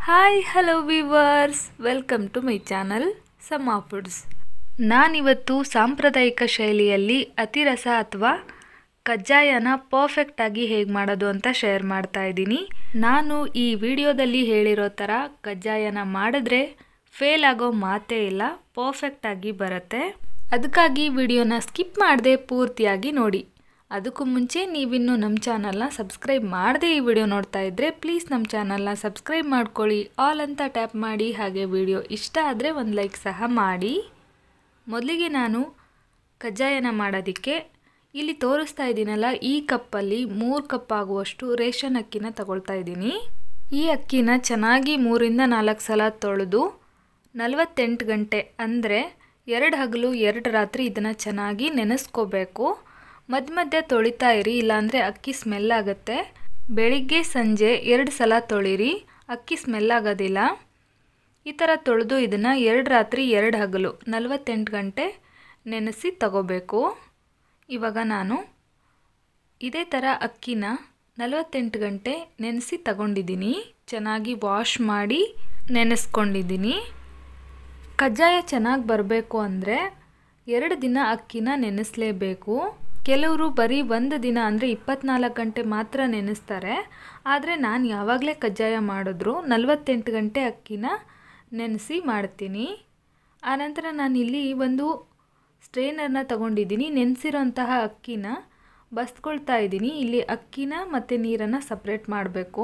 Hi hello viewers, welcome to my channel ಸಮ್ಮ foods. ನಾನಿವತ್ತು ಸಾಂಪ್ರದಾಯಿಕ ಶೈಲಿಯಲ್ಲಿ ಅತಿರಸ ಅಥವಾ ಕಜ್ಜಾಯನ ಪರ್ಫೆಕ್ಟಾಗಿ ಹೇಗೆ ಮಾಡೋದು ಅಂತ ಶೇರ್ ಮಾಡ್ತಾ ಇದ್ದೀನಿ. ನಾನು ಈ ವಿಡಿಯೋದಲ್ಲಿ ಹೇಳಿರೋ ಥರ ಕಜ್ಜಾಯನ ಮಾಡಿದ್ರೆ ಫೇಲ್ ಆಗೋ ಮಾತೇ ಇಲ್ಲ, ಪರ್ಫೆಕ್ಟಾಗಿ ಬರುತ್ತೆ. ಅದಕ್ಕಾಗಿ ವಿಡಿಯೋನ ಸ್ಕಿಪ್ ಮಾಡದೆ ಪೂರ್ತಿಯಾಗಿ ನೋಡಿ. ಅದಕ್ಕೂ ಮುಂಚೆ ನೀವಿನ್ನೂ ನಮ್ಮ ಚಾನಲ್ನ ಸಬ್ಸ್ಕ್ರೈಬ್ ಮಾಡದೆ ಈ ವಿಡಿಯೋ ನೋಡ್ತಾ ಇದ್ದರೆ ಪ್ಲೀಸ್ ನಮ್ಮ ಚಾನಲ್ನ ಸಬ್ಸ್ಕ್ರೈಬ್ ಮಾಡ್ಕೊಳ್ಳಿ, ಆಲ್ ಅಂತ ಟ್ಯಾಪ್ ಮಾಡಿ. ಹಾಗೆ ವಿಡಿಯೋ ಇಷ್ಟ ಆದರೆ ಒಂದು ಲೈಕ್ ಸಹ ಮಾಡಿ. ಮೊದಲಿಗೆ ನಾನು ಕಜ್ಜಾಯನ ಮಾಡೋದಕ್ಕೆ ಇಲ್ಲಿ ತೋರಿಸ್ತಾ ಇದ್ದೀನಲ್ಲ, ಈ ಕಪ್ಪಲ್ಲಿ 3 ಕಪ್ ಆಗುವಷ್ಟು ರೇಷನ್ ಅಕ್ಕಿನ ತಗೊಳ್ತಾ ಇದ್ದೀನಿ. ಈ ಅಕ್ಕಿನ ಚೆನ್ನಾಗಿ 3 ರಿಂದ 4 ಸಲ ತೊಳೆದು 48 ಗಂಟೆ ಅಂದರೆ 2 ಹಗಲು 2 ರಾತ್ರಿ ಇದನ್ನು ಚೆನ್ನಾಗಿ ನೆನೆಸ್ಕೋಬೇಕು. ಮಧ್ಯ ಮಧ್ಯೆ ತೊಳಿತಾ ಇರಿ, ಇಲ್ಲಾಂದರೆ ಅಕ್ಕಿ ಸ್ಮೆಲ್ ಆಗುತ್ತೆ. ಬೆಳಿಗ್ಗೆ ಸಂಜೆ 2 ಸಲ ತೊಳಿರಿ, ಅಕ್ಕಿ ಸ್ಮೆಲ್ ಆಗೋದಿಲ್ಲ. ಈ ಥರ ತೊಳೆದು ಇದನ್ನು 2 ರಾತ್ರಿ 2 ಹಗಲು 48 ಗಂಟೆ ನೆನೆಸಿ ತಗೋಬೇಕು. ಇವಾಗ ನಾನು ಇದೇ ಥರ ಅಕ್ಕಿನ 48 ಗಂಟೆ ನೆನೆಸಿ ತಗೊಂಡಿದ್ದೀನಿ. ಚೆನ್ನಾಗಿ ವಾಶ್ ಮಾಡಿ ನೆನೆಸ್ಕೊಂಡಿದ್ದೀನಿ. ಕಜ್ಜಾಯ ಚೆನ್ನಾಗಿ ಬರಬೇಕು ಅಂದರೆ 2 ದಿನ ಅಕ್ಕಿನ ನೆನೆಸಲೇಬೇಕು. ಕೆಲವರು ಬರೀ 1 ದಿನ ಅಂದರೆ 24 ಗಂಟೆ ಮಾತ್ರ ನೆನೆಸ್ತಾರೆ. ಆದರೆ ನಾನು ಯಾವಾಗಲೇ ಕಜ್ಜಾಯ ಮಾಡಿದ್ರು 48 ಗಂಟೆ ಅಕ್ಕಿನ ನೆನೆಸಿ ಮಾಡ್ತೀನಿ. ಆನಂತರ ನಾನಿಲ್ಲಿ ಒಂದು ಸ್ಟ್ರೈನರ್ನ ತಗೊಂಡಿದ್ದೀನಿ. ನೆನೆಸಿರೋಂತಹ ಅಕ್ಕಿನ ಬಸ್ಕೊಳ್ತಾ ಇದ್ದೀನಿ. ಇಲ್ಲಿ ಅಕ್ಕಿನ ಮತ್ತು ನೀರನ್ನು ಸಪ್ರೇಟ್ ಮಾಡಬೇಕು.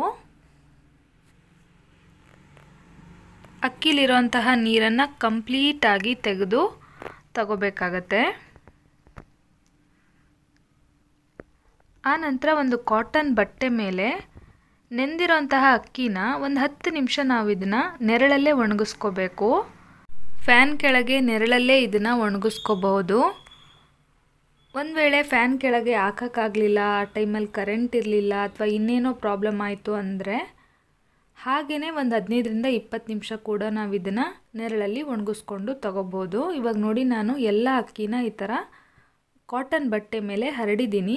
ಅಕ್ಕಿಲಿರೋಂತಹ ನೀರನ್ನು ಕಂಪ್ಲೀಟಾಗಿ ತೆಗೆದು ತಗೋಬೇಕಾಗತ್ತೆ. ಆನಂತರ ಒಂದು ಕಾಟನ್ ಬಟ್ಟೆ ಮೇಲೆ ನೆಂದಿರೋಂತಹ ಅಕ್ಕಿನ ಒಂದು 10 ನಿಮಿಷ ನಾವು ಇದನ್ನು ನೆರಳಲ್ಲೇ ಒಣಗಿಸ್ಕೋಬೇಕು. ಫ್ಯಾನ್ ಕೆಳಗೆ ನೆರಳಲ್ಲೇ ಇದನ್ನು ಒಣಗಿಸ್ಕೋಬಹುದು. ಒಂದು ವೇಳೆ ಫ್ಯಾನ್ ಕೆಳಗೆ ಹಾಕೋಕ್ಕಾಗಲಿಲ್ಲ, ಆ ಟೈಮಲ್ಲಿ ಕರೆಂಟ್ ಇರಲಿಲ್ಲ ಅಥವಾ ಇನ್ನೇನೋ ಪ್ರಾಬ್ಲಮ್ ಆಯಿತು ಅಂದರೆ ಹಾಗೆಯೇ ಒಂದು 15 ರಿಂದ 20 ನಿಮಿಷ ಕೂಡ ನಾವು ಇದನ್ನು ನೆರಳಲ್ಲಿ ಒಣಗಿಸ್ಕೊಂಡು ತಗೋಬೋದು. ಇವಾಗ ನೋಡಿ, ನಾನು ಎಲ್ಲ ಅಕ್ಕಿನ ಈ ಥರ ಕಾಟನ್ ಬಟ್ಟೆ ಮೇಲೆ ಹರಡಿದ್ದೀನಿ.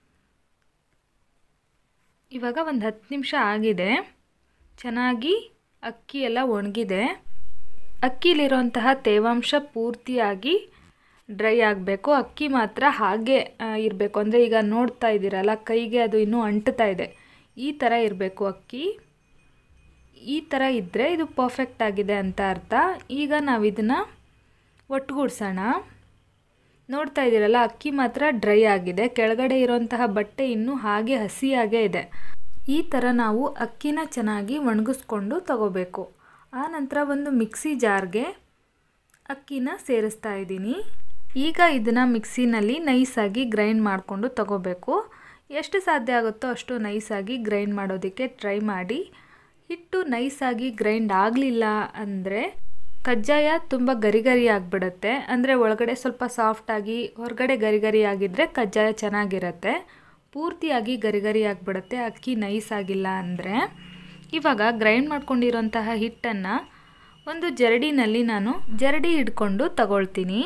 ಇವಾಗ ಒಂದು 10 ನಿಮಿಷ ಆಗಿದೆ. ಚೆನ್ನಾಗಿ ಅಕ್ಕಿ ಎಲ್ಲ ಒಣಗಿದೆ. ಅಕ್ಕಿಲಿರೋಂತಹ ತೇವಾಂಶ ಪೂರ್ತಿಯಾಗಿ ಡ್ರೈ ಆಗಬೇಕು. ಅಕ್ಕಿ ಮಾತ್ರ ಹಾಗೆ ಇರಬೇಕು. ಅಂದರೆ ಈಗ ನೋಡ್ತಾ ಇದ್ದೀರಲ್ಲ, ಕೈಗೆ ಅದು ಇನ್ನೂ ಅಂಟ್ತಾ ಇದೆ. ಈ ಥರ ಇರಬೇಕು ಅಕ್ಕಿ. ಈ ಥರ ಇದ್ದರೆ ಇದು ಪರ್ಫೆಕ್ಟ್ ಆಗಿದೆ ಅಂತ ಅರ್ಥ. ಈಗ ನಾವು ಇದನ್ನು ಒಟ್ಟುಗೂಡ್ಸೋಣ. ನೋಡ್ತಾ ಇದ್ದೀರಲ್ಲ, ಅಕ್ಕಿ ಮಾತ್ರ ಡ್ರೈ ಆಗಿದೆ. ಕೆಳಗಡೆ ಇರೋಂತಹ ಬಟ್ಟೆ ಇನ್ನೂ ಹಾಗೆ ಹಸಿಯಾಗೇ ಇದೆ. ಈ ಥರ ನಾವು ಅಕ್ಕಿನ ಚೆನ್ನಾಗಿ ಒಣಗಿಸ್ಕೊಂಡು ತಗೋಬೇಕು. ಆನಂತರ ಒಂದು ಮಿಕ್ಸಿ ಜಾರ್ಗೆ ಅಕ್ಕಿನ ಸೇರಿಸ್ತಾ ಇದ್ದೀನಿ. ಈಗ ಇದನ್ನು ಮಿಕ್ಸಿನಲ್ಲಿ ನೈಸಾಗಿ ಗ್ರೈಂಡ್ ಮಾಡಿಕೊಂಡು ತಗೋಬೇಕು. ಎಷ್ಟು ಸಾಧ್ಯ ಆಗುತ್ತೋ ಅಷ್ಟು ನೈಸಾಗಿ ಗ್ರೈಂಡ್ ಮಾಡೋದಕ್ಕೆ ಟ್ರೈ ಮಾಡಿ. ಹಿಟ್ಟು ನೈಸಾಗಿ ಗ್ರೈಂಡ್ ಆಗಲಿಲ್ಲ ಅಂದರೆ ಕಜ್ಜಾಯ ತುಂಬ ಗರಿ ಆಗಿಬಿಡುತ್ತೆ. ಅಂದರೆ ಒಳಗಡೆ ಸ್ವಲ್ಪ ಸಾಫ್ಟಾಗಿ ಹೊರಗಡೆ ಗರಿ ಆಗಿದ್ದರೆ ಕಜ್ಜಾಯ ಚೆನ್ನಾಗಿರುತ್ತೆ. ಪೂರ್ತಿಯಾಗಿ ಗರಿ ಆಗಿಬಿಡುತ್ತೆ ಅಕ್ಕಿ ನೈಸ್ ಆಗಿಲ್ಲ ಅಂದರೆ. ಇವಾಗ ಗ್ರೈಂಡ್ ಮಾಡ್ಕೊಂಡಿರೋಂತಹ ಹಿಟ್ಟನ್ನು ಒಂದು ಜರಡಿನಲ್ಲಿ ನಾನು ಜರಡಿ ಹಿಡ್ಕೊಂಡು ತಗೊಳ್ತೀನಿ.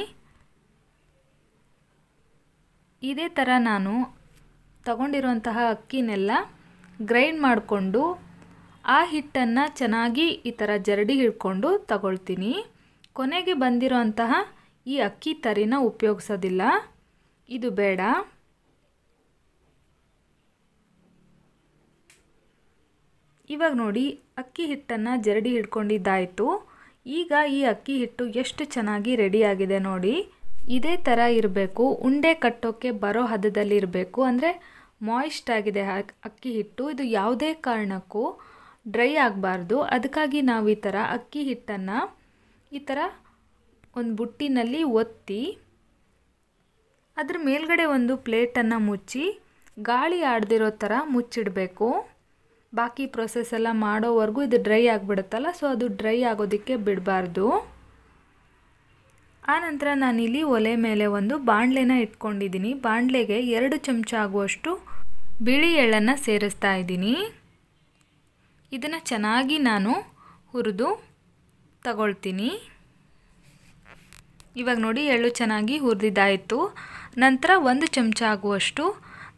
ಇದೇ ಥರ ನಾನು ತಗೊಂಡಿರೋಂತಹ ಅಕ್ಕಿನೆಲ್ಲ ಗ್ರೈಂಡ್ ಮಾಡಿಕೊಂಡು ಆ ಹಿಟ್ಟನ್ನು ಚೆನ್ನಾಗಿ ಈ ಥರ ಜರಡಿ ಹಿಡ್ಕೊಂಡು ತಗೊಳ್ತೀನಿ. ಕೊನೆಗೆ ಬಂದಿರೋಂತಹ ಈ ಅಕ್ಕಿ ತರಿನ ಉಪಯೋಗಿಸೋದಿಲ್ಲ, ಇದು ಬೇಡ. ಇವಾಗ ನೋಡಿ, ಅಕ್ಕಿ ಹಿಟ್ಟನ್ನು ಜರಡಿ ಹಿಡ್ಕೊಂಡಿದ್ದಾಯಿತು. ಈಗ ಈ ಅಕ್ಕಿ ಹಿಟ್ಟು ಎಷ್ಟು ಚೆನ್ನಾಗಿ ರೆಡಿಯಾಗಿದೆ ನೋಡಿ. ಇದೇ ಥರ ಇರಬೇಕು. ಉಂಡೆ ಕಟ್ಟೋಕ್ಕೆ ಬರೋ ಹದದಲ್ಲಿ ಇರಬೇಕು. ಅಂದರೆ ಮಾಯಿಸ್ಟ್ ಆಗಿದೆ ಅಕ್ಕಿ ಹಿಟ್ಟು. ಇದು ಯಾವುದೇ ಕಾರಣಕ್ಕೂ ಡ್ರೈ ಆಗಬಾರ್ದು. ಅದಕ್ಕಾಗಿ ನಾವು ಈ ಥರ ಅಕ್ಕಿ ಹಿಟ್ಟನ್ನು ಈ ಥರ ಒಂದು ಬುಟ್ಟಿನಲ್ಲಿ ಒತ್ತಿ ಅದ್ರ ಮೇಲ್ಗಡೆ ಒಂದು ಪ್ಲೇಟನ್ನು ಮುಚ್ಚಿ ಗಾಳಿ ಆಡದಿರೋ ಥರ ಮುಚ್ಚಿಡಬೇಕು. ಬಾಕಿ ಪ್ರೊಸೆಸ್ ಎಲ್ಲ ಮಾಡೋವರೆಗೂ ಇದು ಡ್ರೈ ಆಗಿಬಿಡುತ್ತಲ್ಲ, ಸೊ ಅದು ಡ್ರೈ ಆಗೋದಕ್ಕೆ ಬಿಡಬಾರ್ದು. ಆನಂತರ ನಾನಿಲ್ಲಿ ಒಲೆ ಮೇಲೆ ಒಂದು ಬಾಣಲೆನ ಇಟ್ಕೊಂಡಿದ್ದೀನಿ. ಬಾಣಲೆಗೆ 2 ಚಮಚ ಆಗುವಷ್ಟು ಬಿಳಿ ಎಳ್ಳನ್ನು ಸೇರಿಸ್ತಾ ಇದ್ದೀನಿ. ಇದನ್ನು ಚೆನ್ನಾಗಿ ನಾನು ಹುರಿದು ತಗೊಳ್ತೀನಿ. ಇವಾಗ ನೋಡಿ, ಎಳ್ಳು ಚೆನ್ನಾಗಿ ಹುರಿದಿದ್ದಾಯಿತು. ನಂತರ 1 ಚಮಚ ಆಗುವಷ್ಟು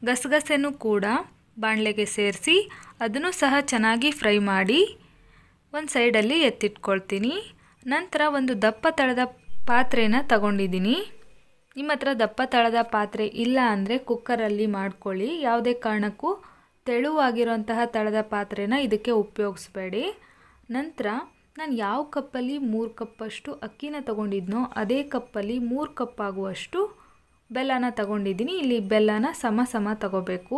ಗಸಗಸೆನೂ ಕೂಡ ಬಾಣಲೆಗೆ ಸೇರಿಸಿ ಅದನ್ನು ಸಹ ಚೆನ್ನಾಗಿ ಫ್ರೈ ಮಾಡಿ ಒಂದು ಸೈಡಲ್ಲಿ ಎತ್ತಿಟ್ಕೊಳ್ತೀನಿ. ನಂತರ ಒಂದು ದಪ್ಪ ತಳದ ಪಾತ್ರೆನ ತಗೊಂಡಿದ್ದೀನಿ. ನಿಮ್ಮ ಹತ್ರ ದಪ್ಪ ತಳದ ಪಾತ್ರೆ ಇಲ್ಲ ಅಂದರೆ ಕುಕ್ಕರಲ್ಲಿ ಮಾಡ್ಕೊಳ್ಳಿ. ಯಾವುದೇ ಕಾರಣಕ್ಕೂ ತೆಳುವಾಗಿರುವಂತಹ ತಳದ ಪಾತ್ರೆನ ಇದಕ್ಕೆ ಉಪಯೋಗಿಸ್ಬೇಡಿ. ನಂತರ ನಾನು ಯಾವ ಕಪ್ಪಲ್ಲಿ 3 ಕಪ್ಪಷ್ಟು ಅಕ್ಕಿನ ತಗೊಂಡಿದ್ನೋ ಅದೇ ಕಪ್ಪಲ್ಲಿ 3 ಕಪ್ ಆಗುವಷ್ಟು ಬೆಲ್ಲನ ತಗೊಂಡಿದ್ದೀನಿ. ಇಲ್ಲಿ ಬೆಲ್ಲನ ಸಮ ತಗೋಬೇಕು.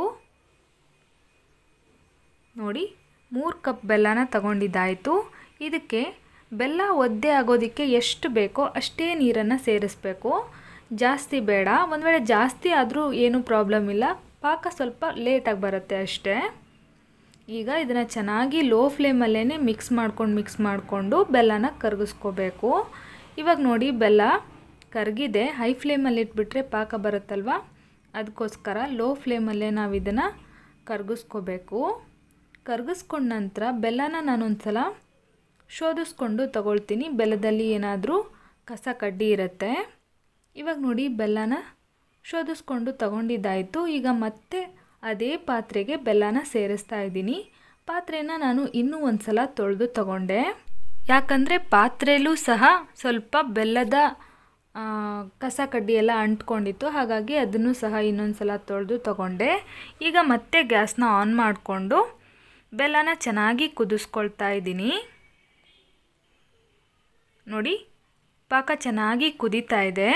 ನೋಡಿ 3 ಕಪ್ ಬೆಲ್ಲನ ತಗೊಂಡಿದ್ದಾಯಿತು. ಇದಕ್ಕೆ ಬೆಲ್ಲ ಒದ್ದೆ ಆಗೋದಕ್ಕೆ ಎಷ್ಟು ಬೇಕೋ ಅಷ್ಟೇ ನೀರನ್ನು ಸೇರಿಸಬೇಕು, ಜಾಸ್ತಿ ಬೇಡ. ಒಂದು ವೇಳೆ ಜಾಸ್ತಿ ಆದರೂ ಏನೂ ಪ್ರಾಬ್ಲಮ್ ಇಲ್ಲ, ಪಾಕ ಸ್ವಲ್ಪ ಲೇಟಾಗಿ ಬರುತ್ತೆ ಅಷ್ಟೇ. ಈಗ ಇದನ್ನು ಚೆನ್ನಾಗಿ ಲೋ ಫ್ಲೇಮಲ್ಲೇ ಮಿಕ್ಸ್ ಮಾಡಿಕೊಂಡು ಬೆಲ್ಲನ ಕರಗಿಸ್ಕೋಬೇಕು. ಇವಾಗ ನೋಡಿ ಬೆಲ್ಲ ಕರಗಿದೆ. ಹೈ ಫ್ಲೇಮಲ್ಲಿ ಇಟ್ಬಿಟ್ರೆ ಪಾಕ ಬರುತ್ತಲ್ವ, ಅದಕ್ಕೋಸ್ಕರ ಲೋ ಫ್ಲೇಮಲ್ಲೇ ನಾವು ಇದನ್ನು ಕರಗಿಸ್ಕೋಬೇಕು. ಕರಗಿಸ್ಕೊಂಡ ನಂತರ ಬೆಲ್ಲನ ನಾನೊಂದು ಸಲ ಶೋಧಿಸ್ಕೊಂಡು ತಗೊಳ್ತೀನಿ. ಬೆಲ್ಲದಲ್ಲಿ ಏನಾದರೂ ಕಸ ಕಡ್ಡಿ ಇರುತ್ತೆ. ಇವಾಗ ನೋಡಿ ಬೆಲ್ಲನ ಶೋಧಿಸ್ಕೊಂಡು ತಗೊಂಡಿದ್ದಾಯಿತು. ಈಗ ಮತ್ತೆ ಅದೇ ಪಾತ್ರೆಗೆ ಬೆಲ್ಲನ ಸೇರಿಸ್ತಾ ಇದ್ದೀನಿ. ಪಾತ್ರೆನ ನಾನು ಇನ್ನೂ ಒಂದು ಸಲ ತೊಳೆದು ತಗೊಂಡೆ, ಯಾಕಂದರೆ ಪಾತ್ರೆಯಲ್ಲೂ ಸಹ ಸ್ವಲ್ಪ ಬೆಲ್ಲದ ಕಸ ಕಡ್ಡಿ ಎಲ್ಲ ಅಂಟ್ಕೊಂಡಿತ್ತು. ಹಾಗಾಗಿ ಅದನ್ನು ಸಹ ಇನ್ನೊಂದು ಸಲ ತೊಳೆದು ತಗೊಂಡೆ. ಈಗ ಮತ್ತೆ ಗ್ಯಾಸ್ನ ಆನ್ ಮಾಡಿಕೊಂಡು ಬೆಲ್ಲನ ಚೆನ್ನಾಗಿ ಕುದಿಸ್ಕೊಳ್ತಾ ಇದ್ದೀನಿ. ನೋಡಿ ಪಾಕ ಚೆನ್ನಾಗಿ ಕುದೀತಾ ಇದೆ.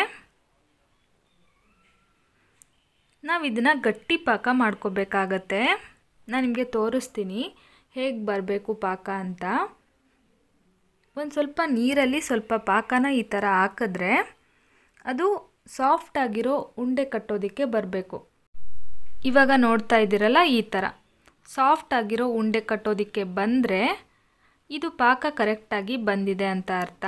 ನಾವು ಇದನ್ನು ಗಟ್ಟಿ ಪಾಕ ಮಾಡ್ಕೋಬೇಕಾಗತ್ತೆ. ನಾನು ನಿಮಗೆ ತೋರಿಸ್ತೀನಿ ಹೇಗೆ ಬರಬೇಕು ಪಾಕ ಅಂತ. ಒಂದು ಸ್ವಲ್ಪ ನೀರಲ್ಲಿ ಸ್ವಲ್ಪ ಪಾಕನ ಈ ಥರ ಹಾಕಿದ್ರೆ ಅದು ಸಾಫ್ಟಾಗಿರೋ ಉಂಡೆ ಕಟ್ಟೋದಕ್ಕೆ ಬರಬೇಕು. ಇವಾಗ ನೋಡ್ತಾ ಇದ್ದೀರಲ್ಲ, ಈ ಥರ ಸಾಫ್ಟಾಗಿರೋ ಉಂಡೆ ಕಟ್ಟೋದಕ್ಕೆ ಬಂದರೆ ಇದು ಪಾಕ ಕರೆಕ್ಟಾಗಿ ಬಂದಿದೆ ಅಂತ ಅರ್ಥ.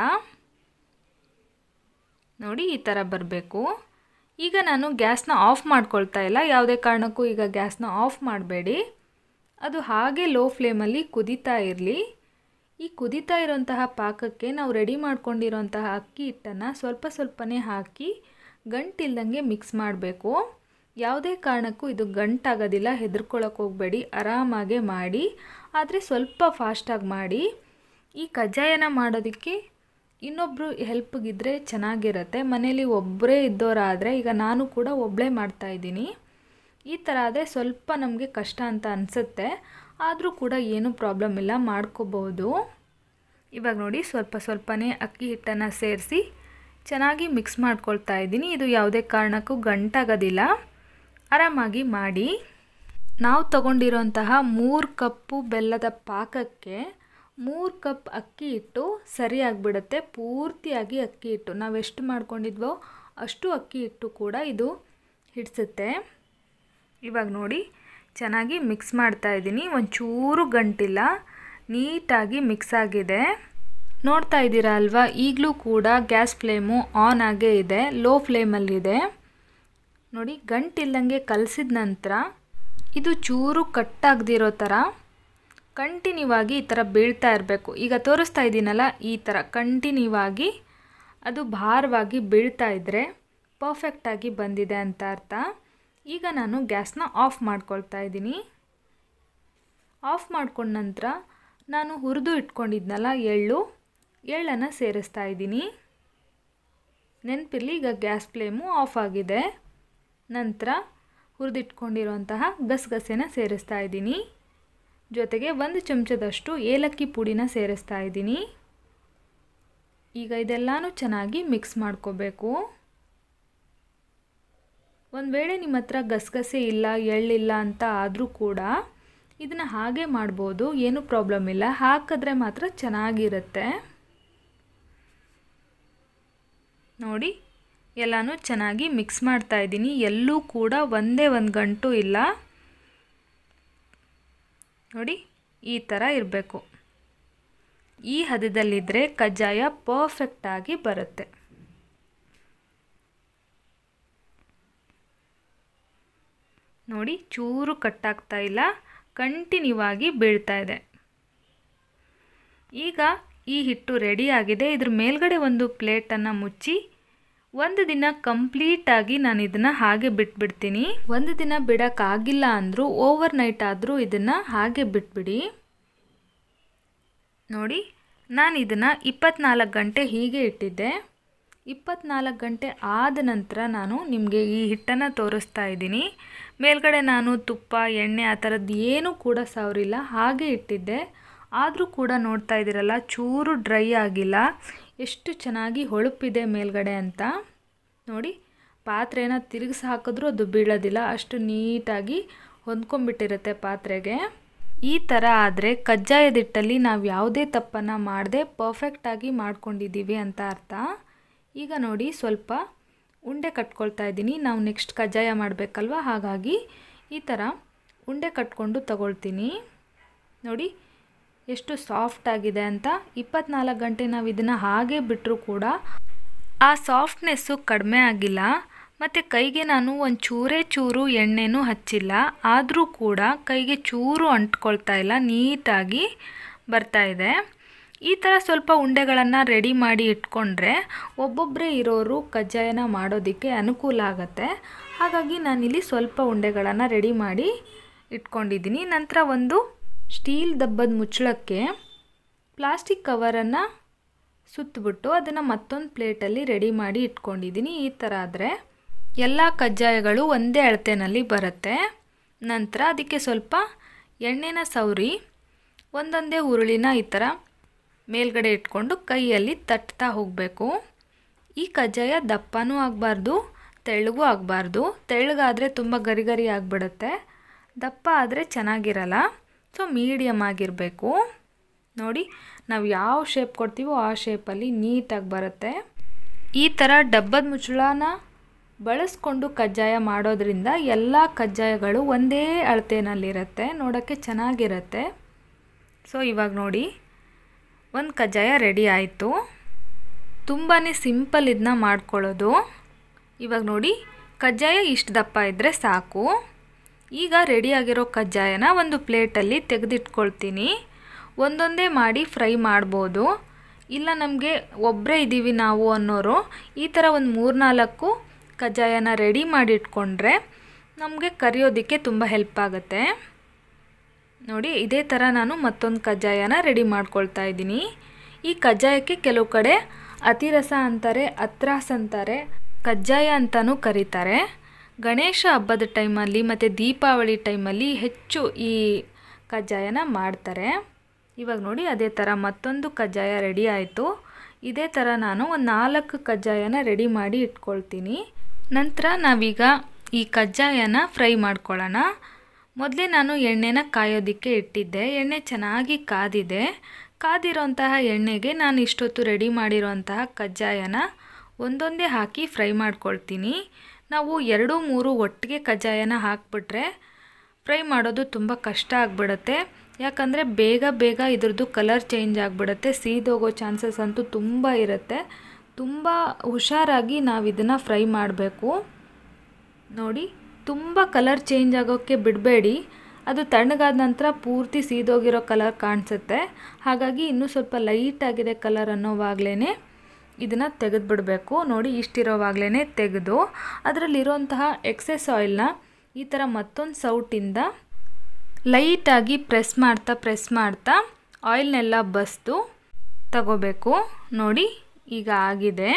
ನೋಡಿ ಈ ಥರ ಬರಬೇಕು. ಈಗ ನಾನು ಗ್ಯಾಸ್ನ ಆಫ್ ಮಾಡ್ಕೊಳ್ತಾ ಇಲ್ಲ. ಯಾವುದೇ ಕಾರಣಕ್ಕೂ ಈಗ ಗ್ಯಾಸ್ನ ಆಫ್ ಮಾಡಬೇಡಿ. ಅದು ಹಾಗೆ ಲೋ ಫ್ಲೇಮಲ್ಲಿ ಕುದೀತಾ ಇರಲಿ. ಈ ಕುದೀತಾ ಇರೋಂತಹ ಪಾಕಕ್ಕೆ ನಾವು ರೆಡಿ ಮಾಡ್ಕೊಂಡಿರೋಂತಹ ಅಕ್ಕಿ ಹಿಟ್ಟನ್ನು ಸ್ವಲ್ಪನೇ ಹಾಕಿ ಗಂಟಿಲ್ದಂಗೆ ಮಿಕ್ಸ್ ಮಾಡಬೇಕು. ಯಾವುದೇ ಕಾರಣಕ್ಕೂ ಇದು ಗಂಟಾಗೋದಿಲ್ಲ, ಹೆದರ್ಕೊಳ್ಳೋಕೆ ಹೋಗಬೇಡಿ. ಆರಾಮಾಗೆ ಮಾಡಿ, ಆದರೆ ಸ್ವಲ್ಪ ಫಾಸ್ಟಾಗಿ ಮಾಡಿ. ಈ ಕಜ್ಜಾಯನ ಮಾಡೋದಕ್ಕೆ ಇನ್ನೊಬ್ಬರು ಹೆಲ್ಪ್ಗಿದ್ರೆ ಚೆನ್ನಾಗಿರುತ್ತೆ. ಮನೇಲಿ ಒಬ್ಬರೇ ಇದ್ದವರಾದರೆ, ಈಗ ನಾನು ಕೂಡ ಒಬ್ಬಳೇ ಮಾಡ್ತಾಯಿದ್ದೀನಿ, ಈ ಥರ ಆದರೆ ಸ್ವಲ್ಪ ನಮಗೆ ಕಷ್ಟ ಅಂತ ಅನಿಸುತ್ತೆ. ಆದರೂ ಕೂಡ ಏನೂ ಪ್ರಾಬ್ಲಮ್ ಇಲ್ಲ, ಮಾಡ್ಕೋಬಹುದು. ಇವಾಗ ನೋಡಿ ಸ್ವಲ್ಪನೇ ಅಕ್ಕಿ ಹಿಟ್ಟನ್ನು ಸೇರಿಸಿ ಚೆನ್ನಾಗಿ ಮಿಕ್ಸ್ ಮಾಡ್ಕೊಳ್ತಾ ಇದ್ದೀನಿ. ಇದು ಯಾವುದೇ ಕಾರಣಕ್ಕೂ ಗಂಟಾಗೋದಿಲ್ಲ, ಆರಾಮಾಗಿ ಮಾಡಿ. ನಾವು ತಗೊಂಡಿರೋಂತಹ 3 ಕಪ್ಪು ಬೆಲ್ಲದ ಪಾಕಕ್ಕೆ 3 ಕಪ್ ಅಕ್ಕಿ ಹಿಟ್ಟು ಸರಿಯಾಗಿಬಿಡುತ್ತೆ. ಪೂರ್ತಿಯಾಗಿ ಅಕ್ಕಿ ಹಿಟ್ಟು ನಾವೆಷ್ಟು ಮಾಡ್ಕೊಂಡಿದ್ವೋ ಅಷ್ಟು ಅಕ್ಕಿ ಹಿಟ್ಟು ಕೂಡ ಇದು ಹಿಡಿಸುತ್ತೆ. ಇವಾಗ ನೋಡಿ ಚೆನ್ನಾಗಿ ಮಿಕ್ಸ್ ಮಾಡ್ತಾ ಇದ್ದೀನಿ. ಒಂಚೂರು ಗಂಟಿಲ್ಲ, ನೀಟಾಗಿ ಮಿಕ್ಸ್ ಆಗಿದೆ. ನೋಡ್ತಾ ಇದ್ದೀರಾ ಅಲ್ವಾ, ಈಗಲೂ ಕೂಡ ಗ್ಯಾಸ್ ಫ್ಲೇಮು ಆನ್ ಆಗೇ ಇದೆ, ಲೋ ಫ್ಲೇಮಲ್ಲಿದೆ. ನೋಡಿ ಗಂಟಿಲ್ದಂಗೆ ಕಲಸಿದ ನಂತರ ಇದು ಚೂರು ಕಟ್ಟಾಗದಿರೋ ಥರ ಕಂಟಿನ್ಯೂ ಆಗಿ ಈ ಥರ ಬೀಳ್ತಾ ಇರಬೇಕು. ಈಗ ತೋರಿಸ್ತಾ ಇದ್ದೀನಲ್ಲ, ಈ ಥರ ಕಂಟಿನ್ಯೂ ಆಗಿ ಅದು ಭಾರವಾಗಿ ಬೀಳ್ತಾ ಇದ್ದರೆ ಪರ್ಫೆಕ್ಟಾಗಿ ಬಂದಿದೆ ಅಂತ ಅರ್ಥ. ಈಗ ನಾನು ಗ್ಯಾಸ್ನ ಆಫ್ ಮಾಡ್ಕೊಳ್ತಾ ಇದ್ದೀನಿ. ಆಫ್ ಮಾಡ್ಕೊಂಡ ನಂತರ ನಾನು ಹುರಿದು ಇಟ್ಕೊಂಡಿದ್ನಲ್ಲ ಎಳ್ಳನ್ನು ಸೇರಿಸ್ತಾ ಇದ್ದೀನಿ. ನೆನಪಿರಲಿ, ಈಗ ಗ್ಯಾಸ್ ಫ್ಲೇಮು ಆಫ್ ಆಗಿದೆ. ನಂತರ ಹುರಿದಿಟ್ಕೊಂಡಿರುವಂತಹ ಗಸಗಸೆನ ಸೇರಿಸ್ತಾ ಇದ್ದೀನಿ. ಜೊತೆಗೆ 1 ಚಮಚದಷ್ಟು ಏಲಕ್ಕಿ ಪುಡಿನ ಸೇರಿಸ್ತಾ ಇದ್ದೀನಿ. ಈಗ ಇದೆಲ್ಲನೂ ಚೆನ್ನಾಗಿ ಮಿಕ್ಸ್ ಮಾಡ್ಕೋಬೇಕು. ಒಂದು ವೇಳೆ ನಿಮ್ಮ ಹತ್ರ ಗಸಗಸೆ ಇಲ್ಲ, ಎಳ್ಳಿಲ್ಲ ಅಂತ ಆದರೂ ಕೂಡ ಇದನ್ನು ಹಾಗೆ ಮಾಡ್ಬೋದು, ಏನೂ ಪ್ರಾಬ್ಲಮ್ ಇಲ್ಲ. ಹಾಕಿದ್ರೆ ಮಾತ್ರ ಚೆನ್ನಾಗಿರುತ್ತೆ. ನೋಡಿ ಎಲ್ಲನೂ ಚೆನ್ನಾಗಿ ಮಿಕ್ಸ್ ಮಾಡ್ತಾ ಇದ್ದೀನಿ. ಎಲ್ಲೂ ಕೂಡ ಒಂದೇ ಒಂದು ಗಂಟು ಇಲ್ಲ. ನೋಡಿ ಈ ಥರ ಇರಬೇಕು. ಈ ಹದದಲ್ಲಿದ್ದರೆ ಕಜ್ಜಾಯ ಪರ್ಫೆಕ್ಟಾಗಿ ಬರುತ್ತೆ. ನೋಡಿ ಚೂರು ಕಟ್ಟಾಗ್ತಾ ಇಲ್ಲ, ಕಂಟಿನ್ಯೂ ಆಗಿ ಬೀಳ್ತಾ ಇದೆ. ಈಗ ಈ ಹಿಟ್ಟು ರೆಡಿ ಆಗಿದೆ. ಇದ್ರ ಮೇಲ್ಗಡೆ ಒಂದು ಪ್ಲೇಟನ್ನು ಮುಚ್ಚಿ 1 ದಿನ ಕಂಪ್ಲೀಟಾಗಿ ನಾನು ಇದನ್ನು ಹಾಗೆ ಬಿಟ್ಬಿಡ್ತೀನಿ. 1 ದಿನ ಬಿಡೋಕ್ಕಾಗಿಲ್ಲ ಅಂದರೂ ಓವರ್ ನೈಟ್ ಆದರೂ ಇದನ್ನು ಹಾಗೆ ಬಿಟ್ಬಿಡಿ. ನೋಡಿ ನಾನು ಇದನ್ನು 24 ಗಂಟೆ ಹೀಗೆ ಇಟ್ಟಿದ್ದೆ. 24 ಗಂಟೆ ಆದ ನಂತರ ನಾನು ನಿಮಗೆ ಈ ಹಿಟ್ಟನ್ನು ತೋರಿಸ್ತಾ ಇದ್ದೀನಿ. ಮೇಲ್ಗಡೆ ನಾನು ತುಪ್ಪ ಎಣ್ಣೆ ಆ ಥರದ್ದು ಏನೂ ಕೂಡ ಸವರಿಲ್ಲ, ಹಾಗೆ ಇಟ್ಟಿದ್ದೆ. ಆದರೂ ಕೂಡ ನೋಡ್ತಾ ಇದ್ದೀರಲ್ಲ, ಚೂರು ಡ್ರೈ ಆಗಿಲ್ಲ, ಎಷ್ಟು ಚೆನ್ನಾಗಿ ಹೊಳಪಿದೆ ಮೇಲ್ಗಡೆ ಅಂತ. ನೋಡಿ, ಪಾತ್ರೆನ ತಿರುಗಿಸಿ ಹಾಕಿದ್ರೂ ಅದು ಬೀಳೋದಿಲ್ಲ, ಅಷ್ಟು ನೀಟಾಗಿ ಹೊಂದ್ಕೊಂಡ್ಬಿಟ್ಟಿರುತ್ತೆ ಪಾತ್ರೆಗೆ. ಈ ಥರ ಆದರೆ ಕಜ್ಜಾಯದ ಹಿಟ್ಟಲ್ಲಿ ನಾವು ಯಾವುದೇ ತಪ್ಪನ್ನು ಮಾಡದೆ ಪರ್ಫೆಕ್ಟಾಗಿ ಮಾಡ್ಕೊಂಡಿದ್ದೀವಿ ಅಂತ ಅರ್ಥ. ಈಗ ನೋಡಿ, ಸ್ವಲ್ಪ ಉಂಡೆ ಕಟ್ಕೊಳ್ತಾ ಇದ್ದೀನಿ. ನಾವು ನೆಕ್ಸ್ಟ್ ಕಜ್ಜಾಯ ಮಾಡಬೇಕಲ್ವ, ಹಾಗಾಗಿ ಈ ಥರ ಉಂಡೆ ಕಟ್ಕೊಂಡು ತಗೊಳ್ತೀನಿ. ನೋಡಿ ಎಷ್ಟು ಸಾಫ್ಟಾಗಿದೆ ಅಂತ. 24 ಗಂಟೆ ನಾವು ಇದನ್ನು ಹಾಗೆ ಬಿಟ್ಟರೂ ಕೂಡ ಆ ಸಾಫ್ಟ್ನೆಸ್ಸು ಕಡಿಮೆ ಆಗಿಲ್ಲ. ಮತ್ತು ಕೈಗೆ ನಾನು ಒಂದು ಚೂರು ಎಣ್ಣೆನೂ ಹಚ್ಚಿಲ್ಲ, ಆದರೂ ಕೂಡ ಕೈಗೆ ಚೂರು ಅಂಟ್ಕೊಳ್ತಾ ಇಲ್ಲ, ನೀಟಾಗಿ ಬರ್ತಾಯಿದೆ. ಈ ಥರ ಸ್ವಲ್ಪ ಉಂಡೆಗಳನ್ನು ರೆಡಿ ಮಾಡಿ ಇಟ್ಕೊಂಡ್ರೆ ಒಬ್ಬೊಬ್ಬರೇ ಇರೋರು ಕಜ್ಜಾಯನ ಮಾಡೋದಕ್ಕೆ ಅನುಕೂಲ ಆಗುತ್ತೆ. ಹಾಗಾಗಿ ನಾನಿಲ್ಲಿ ಸ್ವಲ್ಪ ಉಂಡೆಗಳನ್ನು ರೆಡಿ ಮಾಡಿ ಇಟ್ಕೊಂಡಿದ್ದೀನಿ. ನಂತರ ಒಂದು ಸ್ಟೀಲ್ ದಬ್ಬದ ಮುಚ್ಚಳಕ್ಕೆ ಪ್ಲಾಸ್ಟಿಕ್ ಕವರನ್ನು ಸುತ್ತಬಿಟ್ಟು ಅದನ್ನು ಮತ್ತೊಂದು ಪ್ಲೇಟಲ್ಲಿ ರೆಡಿ ಮಾಡಿ ಇಟ್ಕೊಂಡಿದ್ದೀನಿ. ಈ ಥರ ಆದರೆ ಎಲ್ಲ ಕಜ್ಜಾಯಗಳು ಒಂದೇ ಅಳತೆಯಲ್ಲಿ ಬರುತ್ತೆ. ನಂತರ ಅದಕ್ಕೆ ಸ್ವಲ್ಪ ಎಣ್ಣೆನ ಸವರಿ ಒಂದೊಂದೇ ಉರುಳಿನ ಈ ಥರ ಮೇಲ್ಗಡೆ ಇಟ್ಕೊಂಡು ಕೈಯಲ್ಲಿ ತಟ್ತಾ ಹೋಗಬೇಕು. ಈ ಕಜ್ಜಾಯ ದಪ್ಪನೂ ಆಗಬಾರ್ದು, ತೆಳ್ಳಗೂ ಆಗಬಾರ್ದು. ತೆಳ್ಳಗಾದರೆ ತುಂಬ ಗರಿ ಗರಿ ಆಗಿಬಿಡುತ್ತೆ, ದಪ್ಪ ಆದರೆ ಚೆನ್ನಾಗಿರಲ್ಲ. ಸೊ ಮೀಡಿಯಮ್ ಆಗಿರಬೇಕು. ನೋಡಿ, ನಾವು ಯಾವ ಶೇಪ್ ಕೊಡ್ತೀವೋ ಆ ಶೇಪಲ್ಲಿ ನೀಟಾಗಿ ಬರುತ್ತೆ. ಈ ಥರ ಡಬ್ಬದ ಮುಚ್ಚಳನ ಬಳಸ್ಕೊಂಡು ಕಜ್ಜಾಯ ಮಾಡೋದ್ರಿಂದ ಎಲ್ಲ ಕಜ್ಜಾಯಗಳು ಒಂದೇ ಅಳತೆಯಲ್ಲಿರುತ್ತೆ, ನೋಡೋಕ್ಕೆ ಚೆನ್ನಾಗಿರುತ್ತೆ. ಸೊ ಇವಾಗ ನೋಡಿ, ಒಂದು ಕಜ್ಜಾಯ ರೆಡಿ ಆಯಿತು. ತುಂಬಾ ಸಿಂಪಲ್ ಇದನ್ನ ಮಾಡ್ಕೊಳ್ಳೋದು. ಇವಾಗ ನೋಡಿ, ಕಜ್ಜಾಯ ಇಷ್ಟು ದಪ್ಪ ಇದ್ದರೆ ಸಾಕು. ಈಗ ರೆಡಿಯಾಗಿರೋ ಕಜ್ಜಾಯನ ಒಂದು ಪ್ಲೇಟಲ್ಲಿ ತೆಗೆದಿಟ್ಕೊಳ್ತೀನಿ. ಒಂದೊಂದೇ ಮಾಡಿ ಫ್ರೈ ಮಾಡ್ಬೋದು, ಇಲ್ಲ ನಮಗೆ ಒಬ್ಬರೇ ಇದ್ದೀವಿ ನಾವು ಅನ್ನೋರು ಈ ಥರ ಒಂದು 3-4 ಕಜ್ಜಾಯನ ರೆಡಿ ಮಾಡಿ ಇಟ್ಕೊಂಡ್ರೆ ನಮಗೆ ಕರಿಯೋದಕ್ಕೆ ತುಂಬ ಹೆಲ್ಪ್ ಆಗುತ್ತೆ. ನೋಡಿ, ಇದೇ ಥರ ನಾನು ಮತ್ತೊಂದು ಕಜ್ಜಾಯನ ರೆಡಿ ಮಾಡ್ಕೊಳ್ತಾ ಇದ್ದೀನಿ. ಈ ಕಜ್ಜಾಯಕ್ಕೆ ಕೆಲವು ಕಡೆ ಅತಿರಸ ಅಂತಾರೆ, ಅತ್ರಾಸ್ ಅಂತಾರೆ, ಕಜ್ಜಾಯ ಅಂತಲೂ ಕರೀತಾರೆ. ಗಣೇಶ ಹಬ್ಬದ ಟೈಮಲ್ಲಿ ಮತ್ತು ದೀಪಾವಳಿ ಟೈಮಲ್ಲಿ ಹೆಚ್ಚು ಈ ಕಜ್ಜಾಯನ ಮಾಡ್ತಾರೆ. ಇವಾಗ ನೋಡಿ, ಅದೇ ಥರ ಮತ್ತೊಂದು ಕಜ್ಜಾಯ ರೆಡಿ ಆಯಿತು. ಇದೇ ಥರ ನಾನು ಒಂದು 4 ಕಜ್ಜಾಯನ ರೆಡಿ ಮಾಡಿ ಇಟ್ಕೊಳ್ತೀನಿ. ನಂತರ ನಾವೀಗ ಈ ಕಜ್ಜಾಯನ ಫ್ರೈ ಮಾಡ್ಕೊಳ್ಳೋಣ. ಮೊದಲೇ ನಾನು ಎಣ್ಣೆನ ಕಾಯೋದಕ್ಕೆ ಇಟ್ಟಿದ್ದೆ. ಎಣ್ಣೆ ಚೆನ್ನಾಗಿ ಕಾದಿದೆ. ಕಾದಿರೋಂತಹ ಎಣ್ಣೆಗೆ ನಾನು ಇಷ್ಟೊತ್ತು ರೆಡಿ ಮಾಡಿರೋಂತಹ ಕಜ್ಜಾಯನ ಒಂದೊಂದೇ ಹಾಕಿ ಫ್ರೈ ಮಾಡ್ಕೊಳ್ತೀನಿ. ನಾವು 2-3 ಒಟ್ಟಿಗೆ ಕಜ್ಜಾಯನ ಹಾಕಿಬಿಟ್ರೆ ಫ್ರೈ ಮಾಡೋದು ತುಂಬ ಕಷ್ಟ ಆಗಿಬಿಡುತ್ತೆ. ಯಾಕಂದರೆ ಬೇಗ ಇದ್ರದ್ದು ಕಲರ್ ಚೇಂಜ್ ಆಗಿಬಿಡುತ್ತೆ, ಸೀದೋಗೋ ಚಾನ್ಸಸ್ ಅಂತೂ ತುಂಬ ಇರುತ್ತೆ. ತುಂಬ ಹುಷಾರಾಗಿ ನಾವು ಇದನ್ನು ಫ್ರೈ ಮಾಡಬೇಕು. ನೋಡಿ, ತುಂಬ ಕಲರ್ ಚೇಂಜ್ ಆಗೋಕ್ಕೆ ಬಿಡಬೇಡಿ. ಅದು ತಣ್ಣಗಾದ ನಂತರ ಪೂರ್ತಿ ಸೀದೋಗಿರೋ ಕಲರ್ ಕಾಣಿಸುತ್ತೆ. ಹಾಗಾಗಿ ಇನ್ನೂ ಸ್ವಲ್ಪ ಲೈಟಾಗಿದೆ ಕಲರ್ ಅನ್ನೋವಾಗಲೇ ಇದನ್ನು ತೆಗೆದುಬಿಡಬೇಕು. ನೋಡಿ, ಇಷ್ಟಿರೋವಾಗಲೇ ತೆಗೆದು ಅದರಲ್ಲಿರೋಂತಹ ಎಕ್ಸೆಸ್ ಆಯಿಲ್ನ ಈ ಥರ ಮತ್ತೊಂದು ಸೌಟಿಂದ ಲೈಟಾಗಿ ಪ್ರೆಸ್ ಮಾಡ್ತಾ ಆಯಿಲ್ನೆಲ್ಲ ಬಸ್ದು ತಗೋಬೇಕು. ನೋಡಿ, ಈಗ ಆಗಿದೆ.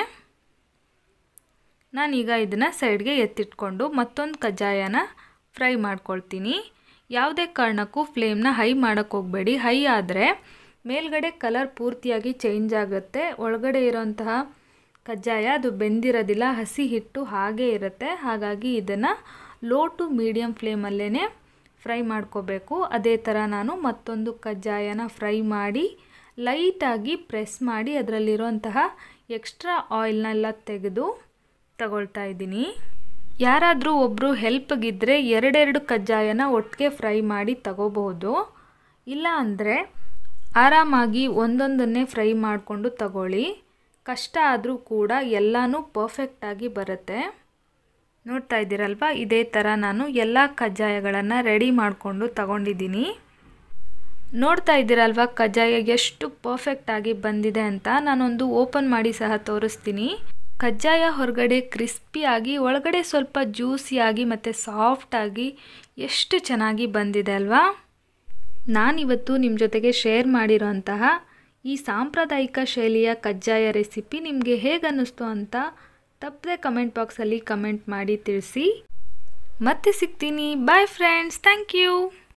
ನಾನೀಗ ಇದನ್ನು ಸೈಡ್ಗೆ ಎತ್ತಿಟ್ಕೊಂಡು ಮತ್ತೊಂದು ಕಜ್ಜಾಯನ ಫ್ರೈ ಮಾಡ್ಕೊಳ್ತೀನಿ. ಯಾವುದೇ ಕಾರಣಕ್ಕೂ ಫ್ಲೇಮ್ನ ಹೈ ಮಾಡೋಕ್ಕೆ ಹೋಗಬೇಡಿ. ಹೈ ಆದರೆ ಮೇಲ್ಗಡೆ ಕಲರ್ ಪೂರ್ತಿಯಾಗಿ ಚೇಂಜ್ ಆಗುತ್ತೆ, ಒಳಗಡೆ ಇರೋಂತಹ ಕಜ್ಜಾಯ ಅದು ಬೆಂದಿರೋದಿಲ್ಲ, ಹಸಿ ಹಿಟ್ಟು ಹಾಗೇ ಇರುತ್ತೆ. ಹಾಗಾಗಿ ಇದನ್ನು ಲೋ ಟು ಮೀಡಿಯಮ್ ಫ್ಲೇಮಲ್ಲೇ ಫ್ರೈ ಮಾಡ್ಕೋಬೇಕು. ಅದೇ ಥರ ನಾನು ಮತ್ತೊಂದು ಕಜ್ಜಾಯನ ಫ್ರೈ ಮಾಡಿ ಲೈಟಾಗಿ ಪ್ರೆಸ್ ಮಾಡಿ ಅದರಲ್ಲಿರೋಂತಹ ಎಕ್ಸ್ಟ್ರಾ ಆಯಿಲ್ನೆಲ್ಲ ತೆಗೆದು ತಗೊಳ್ತಾ ಇದ್ದೀನಿ. ಯಾರಾದರೂ ಒಬ್ಬರು ಹೆಲ್ಪ್ಗಿದ್ದರೆ 2 ಕಜ್ಜಾಯನ ಒಟ್ಟಿಗೆ ಫ್ರೈ ಮಾಡಿ ತಗೋಬಹುದು. ಇಲ್ಲ ಅಂದರೆ ಆರಾಮಾಗಿ ಒಂದೊಂದನ್ನೇ ಫ್ರೈ ಮಾಡಿಕೊಂಡು ತಗೊಳ್ಳಿ. ಕಷ್ಟ ಆದರೂ ಕೂಡ ಎಲ್ಲನೂ ಪರ್ಫೆಕ್ಟಾಗಿ ಬರುತ್ತೆ. ನೋಡ್ತಾ ಇದ್ದೀರಲ್ವ, ಇದೇ ಥರ ನಾನು ಎಲ್ಲ ಕಜ್ಜಾಯಗಳನ್ನು ರೆಡಿ ಮಾಡಿಕೊಂಡು ತಗೊಂಡಿದ್ದೀನಿ. ನೋಡ್ತಾ ಇದ್ದೀರಲ್ವ ಕಜ್ಜಾಯ ಎಷ್ಟು ಪರ್ಫೆಕ್ಟಾಗಿ ಬಂದಿದೆ ಅಂತ. ನಾನೊಂದು ಓಪನ್ ಮಾಡಿ ಸಹ ತೋರಿಸ್ತೀನಿ. ಕಜ್ಜಾಯ ಹೊರಗಡೆ ಕ್ರಿಸ್ಪಿಯಾಗಿ, ಒಳಗಡೆ ಸ್ವಲ್ಪ ಜ್ಯೂಸಿಯಾಗಿ ಮತ್ತು ಸಾಫ್ಟಾಗಿ ಎಷ್ಟು ಚೆನ್ನಾಗಿ ಬಂದಿದೆ ಅಲ್ವಾ. ನಾನಿವತ್ತು ನಿಮ್ಮ ಜೊತೆಗೆ ಶೇರ್ ಮಾಡಿರೋಂತಹ ಈ ಸಾಂಪ್ರದಾಯಿಕ ಶೈಲಿಯ ಕಜ್ಜಾಯ ರೆಸಿಪಿ ನಿಮಗೆ ಹೇಗೆ ಅನ್ನಿಸ್ತು ಅಂತ ತಪ್ಪದೆ ಕಮೆಂಟ್ ಬಾಕ್ಸಲ್ಲಿ ಕಮೆಂಟ್ ಮಾಡಿ ತಿಳಿಸಿ. ಮತ್ತೆ ಸಿಗ್ತೀನಿ. Bye friends, thank you.